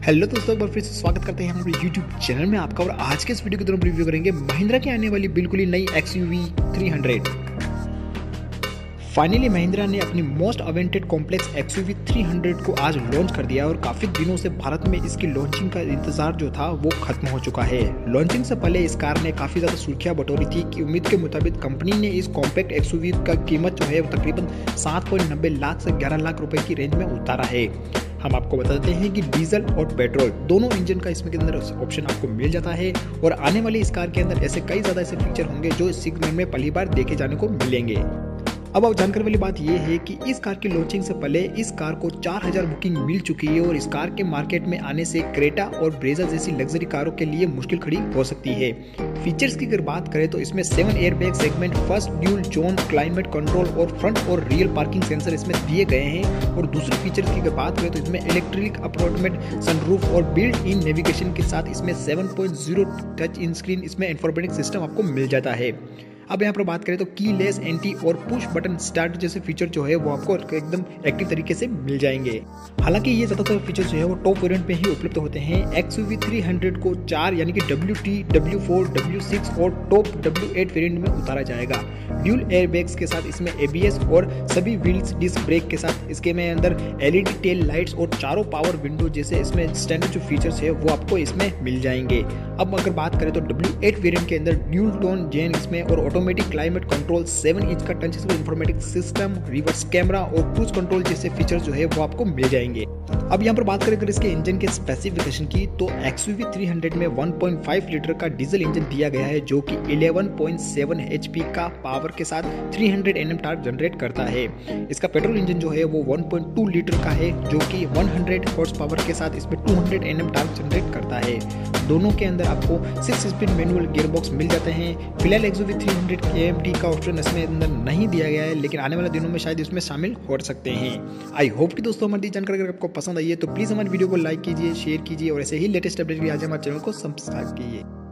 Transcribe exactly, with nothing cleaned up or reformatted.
Hello दोस्तों, एक बार फिर से स्वागत करते हैं हमारे यूट्यूब चैनल में आपका। और आज के इस वीडियो के दौरान रिव्यू करेंगे महिंद्रा की आने वाली बिल्कुल ही नई X U V three hundred. Finally Mahindra ने अपनी most awaited complex X U V three hundred को आज लॉन्च कर दिया और काफी दिनों से भारत में इसकी लॉन्चिंग का इंतजार जो था वो खत्म हो चुका है। लॉन्चिंग से पहले इस कार ने काफी ज्यादा सुर्खियां बटोरी थी कि उम्मीद के मुताबिक कंपनी ने इस कॉम्पैक्ट एक्स यू वी का कीमत जो है वो तकरीबन सात पॉइंट नब्बे लाख से ग्यारह लाख रुपए की रेंज में उतारा है। हम आपको बताते हैं कि डीजल और पेट्रोल दोनों इंजन का इसमें के अंदर ऑप्शन आपको मिल जाता है और आने वाली इस कार के अंदर ऐसे कई ज्यादा ऐसे फीचर होंगे जो इस सेगमेंट में पहली बार देखे जाने को मिलेंगे। अब अब जानकारी वाली बात यह है कि इस कार की लॉन्चिंग से पहले इस कार को चार हज़ार बुकिंग मिल चुकी है और इस कार के मार्केट में आने से क्रेटा और ब्रेजा जैसी लग्जरी कारों के लिए मुश्किल खड़ी हो सकती है। फीचर्स की अगर बात करें तो इसमें seven airbag segment, first dual zone climate control और फ्रंट और रियल पार्किंग सेंसर इसमें दिए गए हैं। और दूसरे फीचर्स की अगर बात करें तो इसमें इलेक्ट्रिक ऑटोमेटिक सनरूफ और बिल्ट इन नेविगेशन के साथ इसमें seven point zero touch in screen इसमें इंफॉर्मेटिक सिस्टम आपको मिल जाता है। अब यहाँ पर बात करें तो की लेस एंटी और पुश बटन स्टार्ट जैसे फीचर जो है वो आपको एकदम एक्टिव तरीके से मिल जाएंगे। हालांकि ये ज्यादातर फीचर जो है वो टॉप वेरिएंट में ही उपलब्ध होते हैं। X U V three hundred को चार यानी कि W T, W four, W six और टॉप डब्ल्यू एट वेरिएंट में उतारा जाएगा। ड्यूल एयरबैग्स के साथ इसमें ए बी एस और सभी व्हील्स डिस्क ब्रेक के साथ इसके में अंदर L E D tail lights और चारों पावर विंडो जैसे इसमें स्टैंडर्ड जो फीचर्स है वो आपको इसमें मिल जाएंगे। अब अगर बात करें तो डब्ल्यू एट वेरिएंट के अंदर ड्यूल टोन जेन इसमें और automatic climate control, seven inch का touch informatic system, reverse camera और क्रूज कंट्रोल जैसे फीचर जो है वो आपको मिल जाएंगे। अब यहाँ पर बात करें अगर इसके इंजन के स्पेसिफिकेशन की तो X U V three hundred में वन पॉइंट फाइव लीटर का डीजल इंजन दिया गया है जो कि eleven point seven H P का पावर के साथ three hundred N M torque generate करता है। इसका पेट्रोल इंजन जो है वो वन पॉइंट टू लीटर का है जो कि वन हंड्रेड हॉर्स पावर के साथ इसमें two hundred N M torque generate करता है। दोनों के अंदर आपको सिक्स स्पीड मैनुअल गियरबॉक्स मिल जाते हैं। फिलहाल X U V three hundred के एम टी का ऑप्शन इसमें अंदर नहीं दिया गया है, लेकिन आने वाले दिनों में शायद इसमें शामिल हो सकते हैं। आई होप कि दोस्तों हमारी जानकारी अगर आपको पसंद आई है तो प्लीज हमारे वीडियो को लाइक कीजिए, शेयर कीजिए और ऐसे ही लेटेस्ट अपडेट के लिए आज हमारे चैनल को सब्सक्राइब कीजिए।